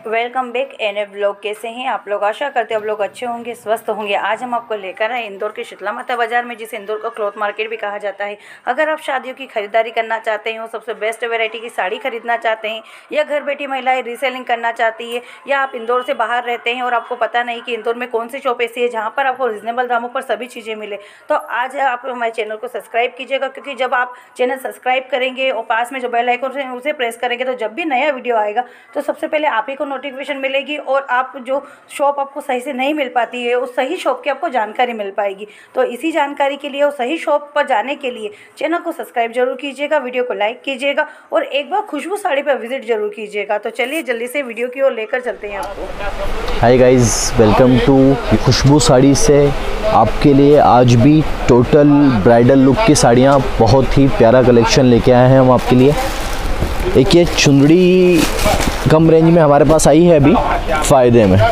Welcome back in a blog. कैसे हैं आप लोग? आशा करते हैं आप लोग अच्छे होंगे, स्वस्थ होंगे। आज हम आपको लेकर आए इंदौर के शीतला माता बाजार में, जिसे इंदौर का क्लॉथ मार्केट भी कहा जाता है। अगर आप शादियों की खरीदारी करना चाहते हैं और सबसे बेस्ट वैरायटी की साड़ी खरीदना चाहते हैं, या घर बैठी महिलाएं रीसेलिंग करना चाहती है, या आप इंदौर से बाहर रहते हैं और आपको पता नहीं कि इंदौर में कौन सी शॉप ऐसी है जहाँ पर आपको रिजनेबल दामों पर सभी चीज़ें मिले, तो आज आप हमारे चैनल को सब्सक्राइब कीजिएगा। क्योंकि जब आप चैनल सब्सक्राइब करेंगे और पास में जो बेल आइकन है उसे प्रेस करेंगे, तो जब भी नया वीडियो आएगा तो सबसे पहले आप ही को नोटिफिकेशन मिलेगी और आप जो शॉप आपको सही से नहीं मिल पाती है उस सही शॉप की आपको जानकारी मिल पाएगी। तो इसी जानकारी के लिए और सही शॉप पर जाने के लिए चैनल को सब्सक्राइब जरूर कीजिएगा, वीडियो को लाइक कीजिएगा और एक बार खुशबू साड़ी पर विजिट जरूर कीजिएगा। तो चलिए जल्दी से वीडियो की ओर लेकर चलते हैं आपको। Hi guys, welcome to Khushboo sari से आपके लिए आज भी टोटल ब्राइडल लुक की साड़ियाँ बहुत ही प्यारा कलेक्शन लेके आए हैं हम आपके लिए। एक ये चुंदड़ी कम रेंज में हमारे पास आई है अभी फ़ायदे में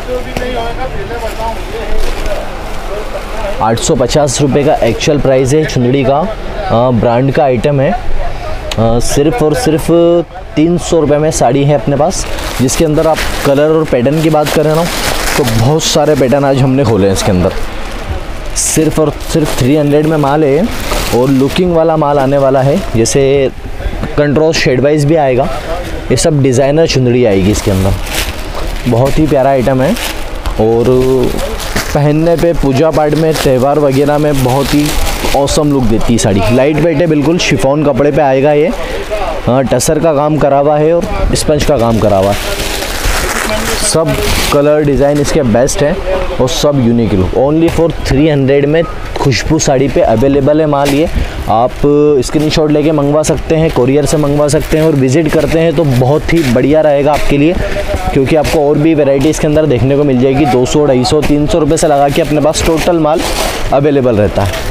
850 रुपये का एक्चुअल प्राइस है। चुंदड़ी का ब्रांड का आइटम है। सिर्फ़ और सिर्फ 300 रुपये में साड़ी है अपने पास, जिसके अंदर आप कलर और पैटर्न की बात करें ना तो बहुत सारे पैटर्न आज हमने खोले हैं इसके अंदर। सिर्फ और सिर्फ 300 में माल है और लुकिंग वाला माल आने वाला है, जैसे कंट्रास्ट शेड वाइज भी आएगा। ये सब डिज़ाइनर चुंदड़ी आएगी इसके अंदर। बहुत ही प्यारा आइटम है और पहनने पे पूजा पाठ में त्यौहार वगैरह में बहुत ही औसम लुक देती है साड़ी। लाइट वेट है, बिल्कुल शिफॉन कपड़े पे आएगा ये। टसर का काम करा हुआ है और स्पंज का काम करा हुआ है। सब कलर डिज़ाइन इसके बेस्ट है और सब यूनिक लुक। ओनली फॉर 300 में खुशबू साड़ी पे अवेलेबल है माल ये। आप स्क्रीनशॉट लेके मंगवा सकते हैं, कोरियर से मंगवा सकते हैं और विज़िट करते हैं तो बहुत ही बढ़िया रहेगा आपके लिए, क्योंकि आपको और भी वैरायटी इसके अंदर देखने को मिल जाएगी। 200, 250, 300 रुपये से लगा के अपने पास टोटल माल अवेलेबल रहता है।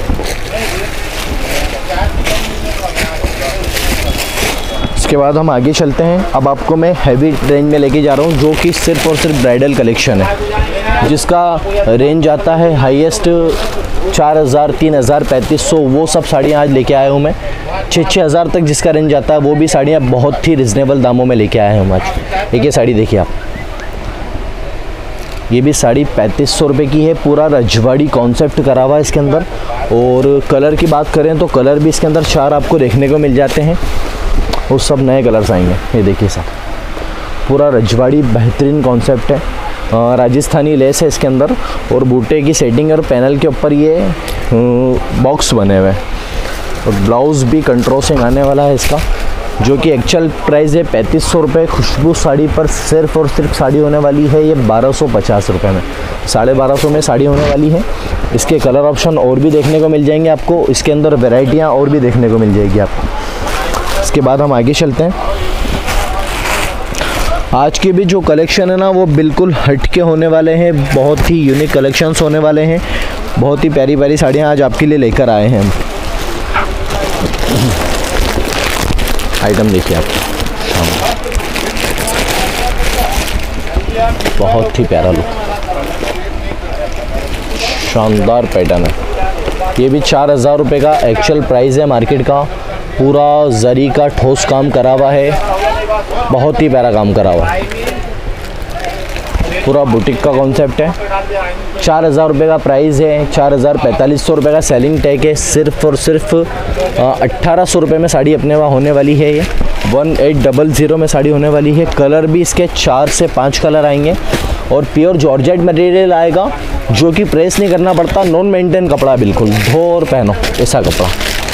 इसके बाद हम आगे चलते हैं। अब आपको मैं हैवी रेंज में लेके जा रहा हूँ, जो कि सिर्फ और सिर्फ ब्राइडल कलेक्शन है, जिसका रेंज आता है हाईएस्ट 4000, 3000, 3500। वो सब साड़ियाँ आज लेके आया हूँ मैं। 6-6 हज़ार तक जिसका रेंज आता है वो भी साड़ियाँ बहुत ही रिजनेबल दामों में लेके आए हैं हम आज। एक ये साड़ी देखिए आप, ये भी साड़ी 3500 रुपये की है। पूरा रजवाड़ी कॉन्सेप्ट करा हुआ है इसके अंदर। और कलर की बात करें तो कलर भी इसके अंदर 4 आपको देखने को मिल जाते हैं और सब नए कलर्स आएंगे। ये देखिए सब पूरा रजवाड़ी बेहतरीन कॉन्सेप्ट है। राजस्थानी लेस है इसके अंदर और बूटे की सेटिंग और पैनल के ऊपर ये बॉक्स बने हुए हैं। और ब्लाउज़ भी कंट्रास्टिंग आने वाला है इसका, जो कि एक्चुअल प्राइस है 3500 रुपये। खुशबू साड़ी पर सिर्फ और सिर्फ साड़ी होने वाली है ये 1250 रुपये में। 1250 में साड़ी होने वाली है। इसके कलर ऑप्शन और भी देखने को मिल जाएंगे आपको, इसके अंदर वेराइटियाँ और भी देखने को मिल जाएगी आपको। इसके बाद हम आगे चलते हैं। आज के भी जो कलेक्शन है ना वो बिल्कुल हटके होने वाले हैं, बहुत ही यूनिक कलेक्शंस होने वाले हैं। बहुत ही प्यारी प्यारी साड़ियाँ आज आपके लिए लेकर आए हैं हम। आइटम देखिए आप, बहुत ही प्यारा लुक, शानदार पैटर्न है। ये भी 4000 रुपये का एक्चुअल प्राइस है मार्केट का। पूरा जरी का ठोस काम करा हुआ है, बहुत ही प्यारा काम करा हुआ है। पूरा बुटीक का कॉन्सेप्ट है। 4000 रुपये का प्राइस है। 4500 रुपये का सेलिंग टैग है। सिर्फ और सिर्फ 1800 रुपये में साड़ी अपने वहाँ होने वाली है। ये 1800 में साड़ी होने वाली है। कलर भी इसके 4 से 5 कलर आएंगे और प्योर जॉर्जेट मटेरियल आएगा, जो कि प्रेस नहीं करना पड़ता। नॉन मेंटेन कपड़ा, बिल्कुल धो और पहनो ऐसा कपड़ा।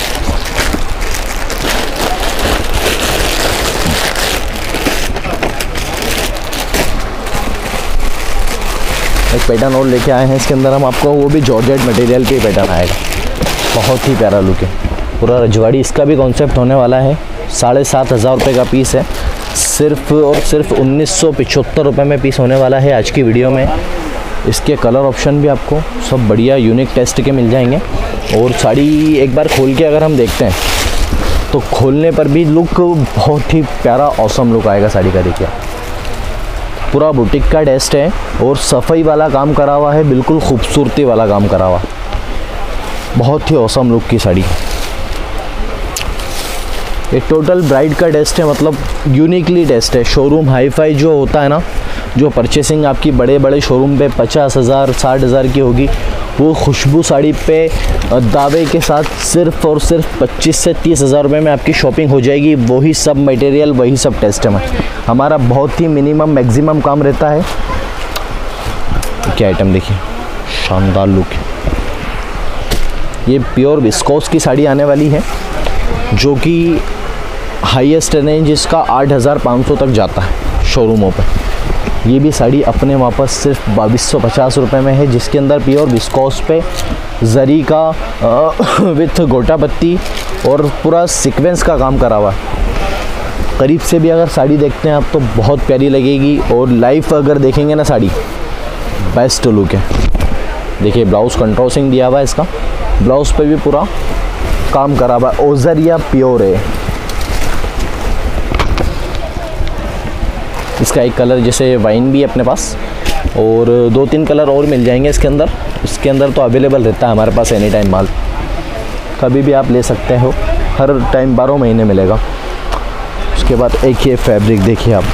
एक पैटर्न और लेके आए हैं इसके अंदर हम आपको, वो भी जॉर्जेट मटेरियल पे पैटर्न आएगा। बहुत ही प्यारा लुक है। पूरा रजवाड़ी इसका भी कॉन्सेप्ट होने वाला है। 7500 रुपये का पीस है। सिर्फ और सिर्फ 1975 रुपये में पीस होने वाला है आज की वीडियो में। इसके कलर ऑप्शन भी आपको सब बढ़िया यूनिक टेस्ट के मिल जाएंगे। और साड़ी एक बार खोल के अगर हम देखते हैं तो खोलने पर भी लुक बहुत ही प्यारा औसम लुक आएगा साड़ी का। देखिए पूरा बुटीक का टेस्ट है और सफाई वाला काम करा हुआ है, बिल्कुल खूबसूरती वाला काम करा हुआ। बहुत ही औसम लुक की साड़ी। ये टोटल ब्राइड का टेस्ट है, मतलब यूनिकली टेस्ट है। शोरूम हाई फाई जो होता है ना जो परचेसिंग आपकी बड़े बड़े शोरूम पे 50,000 60,000 की होगी, वो खुशबू साड़ी पे दावे के साथ सिर्फ़ और सिर्फ 25 से 30,000 रुपये में आपकी शॉपिंग हो जाएगी। वही सब मटेरियल, वही सब टेस्ट है। हमारा बहुत ही मिनिमम मैक्सिमम काम रहता है। क्या आइटम देखिए, शानदार लुक है। ये प्योर विस्कोस की साड़ी आने वाली है, जो कि हाईएस्ट रेंज इसका 8,500 तक जाता है शोरूमों पे। ये भी साड़ी अपने वहाँ पर सिर्फ 2250 रुपये में है, जिसके अंदर प्योर विस्कोस पे जरी का विथ गोटा पत्ती और पूरा सीक्वेंस का काम करा हुआ है। करीब से भी अगर साड़ी देखते हैं आप तो बहुत प्यारी लगेगी, और लाइव अगर देखेंगे ना साड़ी, बेस्ट लुक है। देखिए ब्लाउज़ कंट्रास्टिंग दिया हुआ है, इसका ब्लाउज़ पे भी पूरा काम करा हुआ है। ओजरिया प्योर है। इसका एक कलर जैसे वाइन भी है अपने पास, और 2-3 कलर और मिल जाएंगे इसके अंदर। इसके अंदर तो अवेलेबल रहता है हमारे पास एनी टाइम माल, कभी भी आप ले सकते हो, हर टाइम 12 महीने मिलेगा। उसके बाद एक ये फैब्रिक देखिए आप,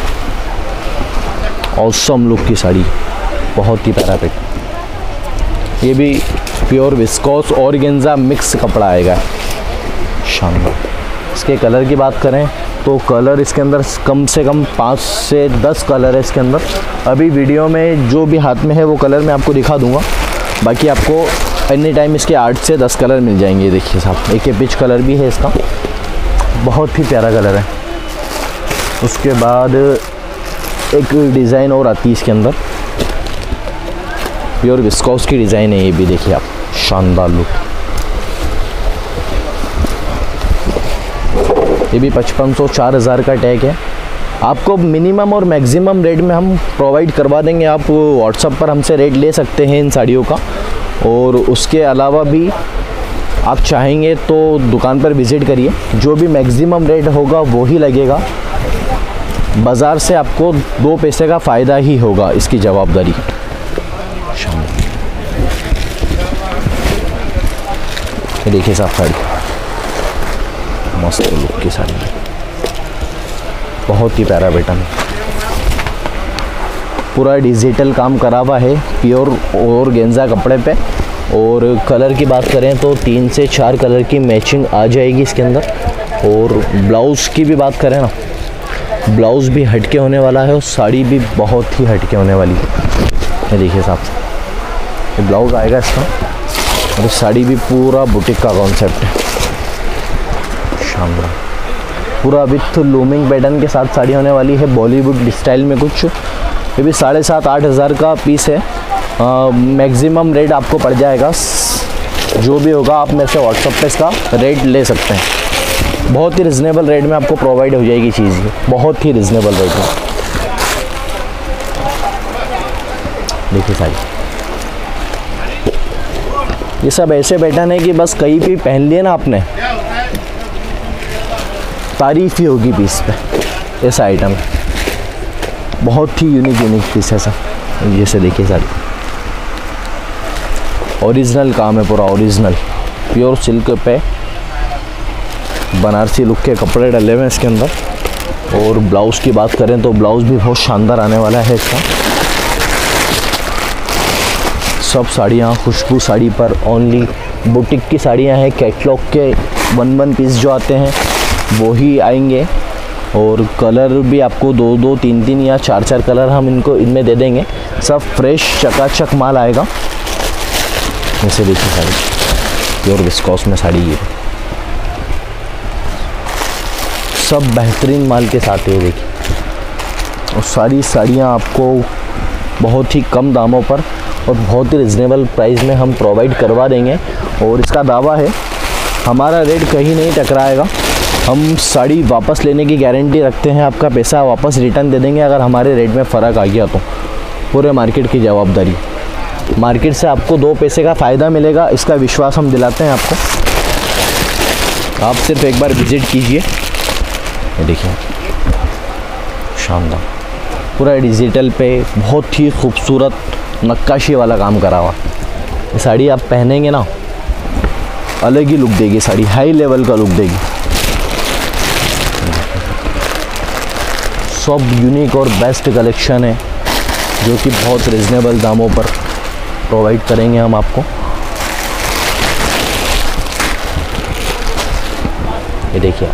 ऑसम लुक की साड़ी, बहुत ही प्यारा पिक। ये भी प्योर विस्कोस ऑर्गेन्जा मिक्स कपड़ा आएगा, शानदार। इसके कलर की बात करें तो कलर इसके अंदर कम से कम 5 से 10 कलर है इसके अंदर। अभी वीडियो में जो भी हाथ में है वो कलर मैं आपको दिखा दूंगा, बाकी आपको एनी टाइम इसके 8 से 10 कलर मिल जाएंगे। देखिए साहब, एक ये पिच कलर भी है इसका, बहुत ही प्यारा कलर है। उसके बाद एक डिज़ाइन और आती है इसके अंदर, प्योर विस्कोस की डिज़ाइन है। ये भी देखिए आप, शानदार लुक। ये भी 5500-4000 का टैग है। आपको मिनिमम और मैक्सिमम रेट में हम प्रोवाइड करवा देंगे। आप व्हाट्सएप पर हमसे रेट ले सकते हैं इन साड़ियों का, और उसके अलावा भी आप चाहेंगे तो दुकान पर विज़िट करिए, जो भी मैक्सिमम रेट होगा वो ही लगेगा। बाज़ार से आपको 2 पैसे का फ़ायदा ही होगा, इसकी जवाबदारी। ये देखिए साहब, साड़ी मस्त लुक की साड़ी, बहुत ही प्यारा पैटर्न, पूरा डिजिटल काम करा हुआ है प्योर ऑर्गेन्जा कपड़े पे। और कलर की बात करें तो 3 से 4 कलर की मैचिंग आ जाएगी इसके अंदर। और ब्लाउज़ की भी बात करें ना, ब्लाउज़ भी हटके होने वाला है, और साड़ी भी बहुत ही हटके होने वाली है। ये देखिए साहब, ये ब्लाउज़ आएगा इसका, और साड़ी भी पूरा बुटीक का कॉन्सेप्ट है, शानदार। पूरा विथ लूमिंग पैटर्न के साथ साड़ी होने वाली है, बॉलीवुड स्टाइल में कुछ। ये भी 7,500-8 हज़ार का पीस है। मैक्सिमम रेट आपको पड़ जाएगा, जो भी होगा आप मेरे से व्हाट्सएप पे इसका रेट ले सकते हैं। बहुत ही रिजनेबल रेट में आपको प्रोवाइड हो जाएगी चीज़, बहुत ही रिजनेबल रेट में। देखिए साड़ी, ये सब ऐसे पैटर्न है कि बस कहीं भी पहन लिए ना आपने, तारीफ ही होगी पीस पे। ऐसा आइटम बहुत ही यूनिक पीस है सर। जैसे देखिए साड़ी, ओरिजिनल काम है पूरा, ओरिजिनल प्योर सिल्क पे बनारसी लुक के कपड़े डले हुए हैं इसके अंदर। और ब्लाउज़ की बात करें तो ब्लाउज़ भी बहुत शानदार आने वाला है इसका। सब साड़ियाँ खुशबू साड़ी पर ओनली बुटीक की साड़ियाँ हैं। कैटलॉग के 1 पीस जो आते हैं वो ही आएंगे, और कलर भी आपको 2-2, 3-3 या 4-4 कलर हम इनमें दे देंगे। सब फ्रेश चकाचक माल आएगा। जैसे देखिए साड़ी, प्योर विस्कोस में साड़ी, ये सब बेहतरीन माल के साथ है। देखिए, और सारी साड़ियाँ आपको बहुत ही कम दामों पर और बहुत ही रिजनेबल प्राइस में हम प्रोवाइड करवा देंगे। और इसका दावा है, हमारा रेट कहीं नहीं टकराएगा। हम साड़ी वापस लेने की गारंटी रखते हैं, आपका पैसा वापस रिटर्न दे देंगे अगर हमारे रेट में फ़र्क आ गया तो। पूरे मार्केट की जवाबदारी, मार्केट से आपको 2 पैसे का फ़ायदा मिलेगा, इसका विश्वास हम दिलाते हैं आपको। आप सिर्फ एक बार विज़िट कीजिए। ये देखिए, शानदार, पूरा डिजिटल पे बहुत ही खूबसूरत नक्काशी वाला काम करा हुआ। ये साड़ी आप पहनेंगे ना, अलग ही लुक देगी साड़ी, हाई लेवल का लुक देगी। सब यूनिक और बेस्ट कलेक्शन है, जो कि बहुत रिजनेबल दामों पर प्रोवाइड करेंगे हम आपको। ये देखिए,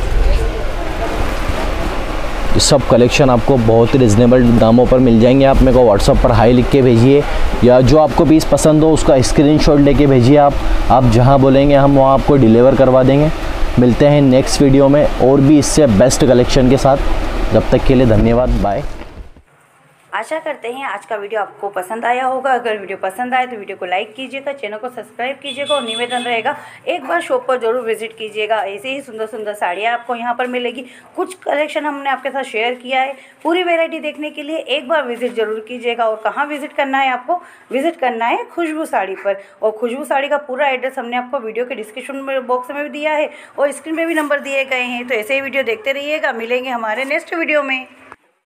ये सब कलेक्शन आपको बहुत ही रिजनेबल दामों पर मिल जाएंगे। आप मेरे को व्हाट्सअप पर हाई लिख के भेजिए, या जो आपको पीस पसंद हो उसका स्क्रीनशॉट लेके भेजिए। आप जहां बोलेंगे हम वहां आपको डिलीवर करवा देंगे। मिलते हैं नेक्स्ट वीडियो में और भी इससे बेस्ट कलेक्शन के साथ। जब तक के लिए धन्यवाद, बाय। आशा करते हैं आज का वीडियो आपको पसंद आया होगा। अगर वीडियो पसंद आए तो वीडियो को लाइक कीजिएगा, चैनल को सब्सक्राइब कीजिएगा और निवेदन रहेगा एक बार शॉप पर जरूर विजिट कीजिएगा। ऐसे ही सुंदर सुंदर साड़ियाँ आपको यहाँ पर मिलेगी। कुछ कलेक्शन हमने आपके साथ शेयर किया है। पूरी वैरायटी देखने के लिए एक बार विजिट जरूर कीजिएगा। और कहाँ विजिट करना है आपको? विजिट करना है खुशबू साड़ी पर। और खुशबू साड़ी का पूरा एड्रेस हमने आपको वीडियो के डिस्क्रिप्शन बॉक्स में भी दिया है और स्क्रीन पर भी नंबर दिए गए हैं। तो ऐसे ही वीडियो देखते रहिएगा। मिलेंगे हमारे नेक्स्ट वीडियो में।